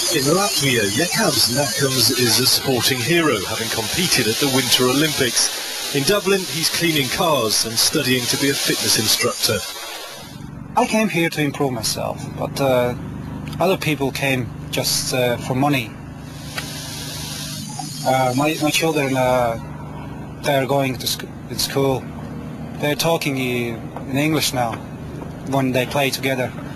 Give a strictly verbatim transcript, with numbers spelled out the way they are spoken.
In Latvia, Jekabs Nakums is a sporting hero, having competed at the Winter Olympics. In Dublin, he's cleaning cars and studying to be a fitness instructor. I came here to improve myself, but uh, other people came just uh, for money. Uh, my, my children, uh, they're going to sc in school. They're talking in English now when they play together.